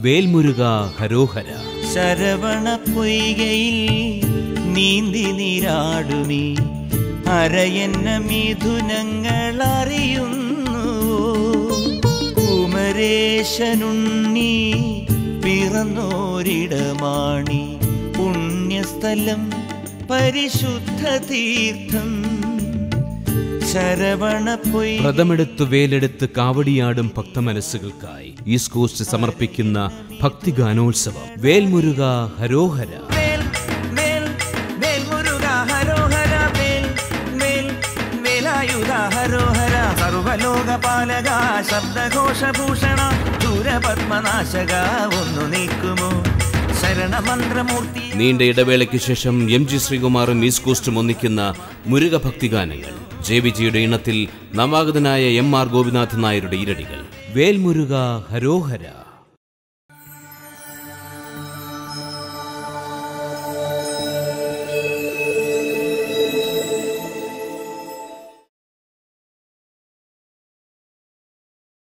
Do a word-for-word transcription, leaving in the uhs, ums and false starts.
വേൽമുരുക ഹരോഹര. ശരവണ പൊയ്കയിൽ നീന്തി നീരാടുമീ അരയന്ന മിഥുനങ്ങൾ അറിയുന്നു. കുമരേശനുണ്ണി പിറന്നോരിടമാണി പുണ്യസ്ഥലം പരിശുദ്ധ തീർത്ഥം. ശരവണ പൊയ് വ്രതമെടുത്ത് വേലെടുത്ത് കാവടിയാടും ഭക്തമനസ്സുകൾക്കായി ഈസ്റ്റ് കോസ്റ്റ് സമർപ്പിക്കുന്ന ഭക്തിഗാനോത്സവം വേൽമുരുക ഹരോഹര. സർവലോകപാലക ശബ്ദഘോഷഭൂഷണ ദൂരപത്മനാശക ഒന്നു നീക്കുമോ ശരണമന്ത്രമൂർത്തി. നീണ്ട ഇടവേളയ്ക്ക് ശേഷം എം ജി ശ്രീകുമാറും ഈസ്റ്റ് കോസ്റ്റും ഒന്നിക്കുന്ന മുരുക ഭക്തിഗാനങ്ങൾ. ജെ വിജിയുടെ ഇണത്തിൽ നവാഗതനായ എം ആർ ഗോപിനാഥൻ നായരുടെ ഇരടികൾ. വേൽമുരുക ഹരോഹര.